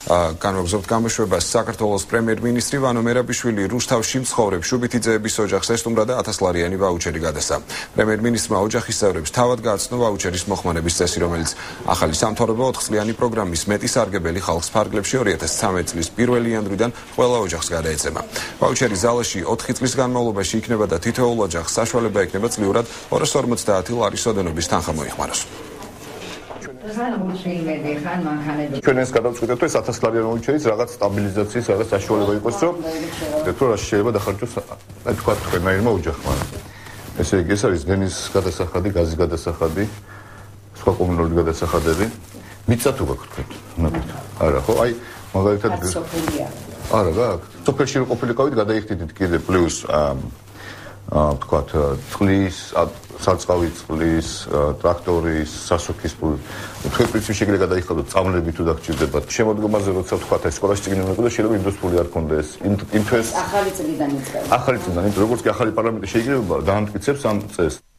განვაგრძობთ გამოშვებას. საქართველოს პრემიერ-მინისტრი ვანო მერაბიშვილი რუსთავში მცხოვრებ შუბითიძეების ოჯახს ესტუმრა და 1000-ლარიანი ვაუჩერი გადასცა. პრემიერ-მინისტრმა ოჯახის წევრებს თავად გააცნო ვაუჩერის მოხმარების წესი, რომელიც ახალი სამთავრობო 4 წლიანი პროგრამის მეტი სარგებელი ხალხს ფარგლებში 2013 წლის 1 იანვრიდან ყველა ოჯახს გადაეცემა. ვაუჩერი ზალაში 4 წლის განმავლობაში იქნება და თითოეულ ოჯახს საშუალება ექნება წლიურად 250 ლარის ოდენობის თანხა მოიხმაროს. ჩვენ ეს გადავწყვიტეთ, რომ ეს 1000-ლარიანი ვაუჩერიც რაღაც სტაბილიზაციის, რაღაც საშუალება იყოს, რომ რა შეიძლება დახარჯოს, აი თქვა თქვენაირმა ოჯახმა. ესე იგი, ეს არის დენის გადასახადი, გაზის გადასახადი, სხვა კომუნალური გადასახადები. მიწა თუ გაქვთ თქვენ? არა, ხო? აი, მაგალითად არა, გაქვთ. სოფელში რო ყოფილიყავით, გადაიხდით კიდე პლუს თქვათ წყლის, სარწყავი წყლის, ტრაქტორის, სასუქის პული. თქვენ პრინციპში შეგიძლია გადაიხადოთ წამლები თუ დაგჭირდებათ. შემოდგომაზე როცა თქვათ ეს სკოლაში წიგნი უნდა შეიძლება იმ დროს ფული არ ქონდეს. იმ თვეს ახალი წლიდან იწყება. ახალი წლიდან, როგორც კი ახალი პარლამენტი შეიძლება დაამტკიცებს ამ წესს.